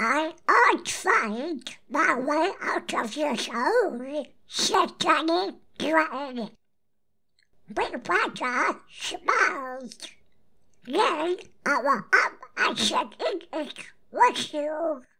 I'd find my way out of this hole, said Tiny Dragon. Big Panda smiled. Then I went up and said, "It was you."